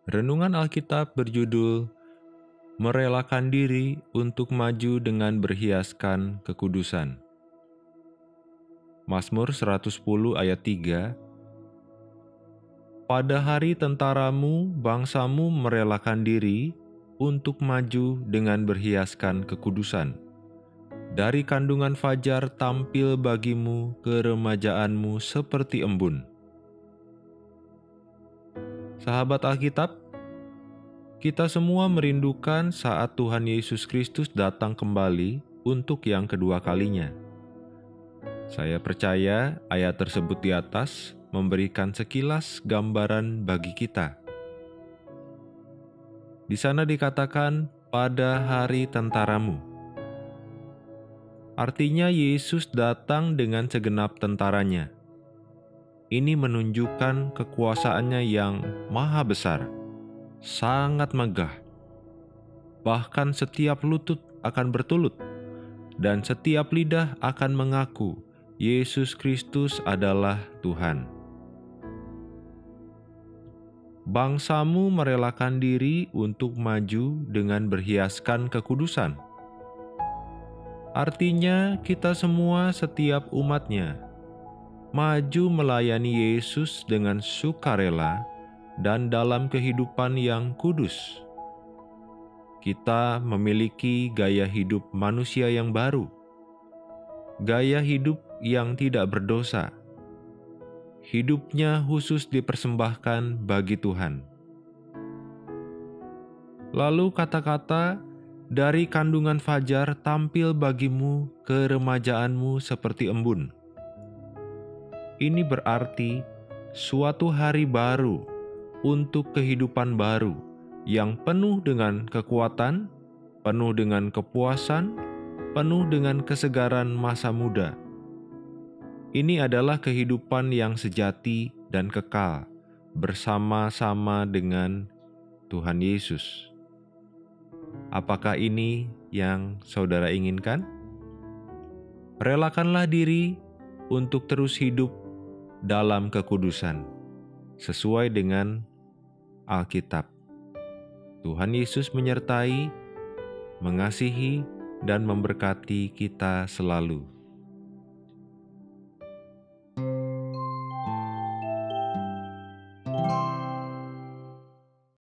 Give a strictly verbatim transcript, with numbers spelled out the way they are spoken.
Renungan Alkitab berjudul Merelakan Diri untuk Maju dengan Berhiaskan Kekudusan. Mazmur seratus sepuluh ayat tiga. Pada hari tentaramu, bangsamu merelakan diri untuk maju dengan berhiaskan kekudusan. Dari kandungan fajar tampil bagimu keremajaanmu seperti embun. Sahabat Alkitab, kita semua merindukan saat Tuhan Yesus Kristus datang kembali untuk yang kedua kalinya. Saya percaya ayat tersebut di atas memberikan sekilas gambaran bagi kita. Di sana dikatakan pada hari tentaramu. Artinya Yesus datang dengan segenap tentaranya. Ini menunjukkan kekuasaannya yang maha besar, sangat megah. Bahkan setiap lutut akan bertulut, dan setiap lidah akan mengaku Yesus Kristus adalah Tuhan. Bangsamu merelakan diri untuk maju dengan berhiaskan kekudusan. Artinya kita semua setiap umatnya maju melayani Yesus dengan sukarela dan dalam kehidupan yang kudus. Kita memiliki gaya hidup manusia yang baru, gaya hidup yang tidak berdosa. Hidupnya khusus dipersembahkan bagi Tuhan. Lalu kata-kata, dari kandungan fajar tampil bagimu keremajaanmu seperti embun. Ini berarti suatu hari baru untuk kehidupan baru yang penuh dengan kekuatan, penuh dengan kepuasan, penuh dengan kesegaran masa muda. Ini adalah kehidupan yang sejati dan kekal bersama-sama dengan Tuhan Yesus. Apakah ini yang saudara inginkan? Relakanlah diri untuk terus hidup dalam kekudusan, sesuai dengan Alkitab. Tuhan Yesus menyertai, mengasihi, dan memberkati kita selalu.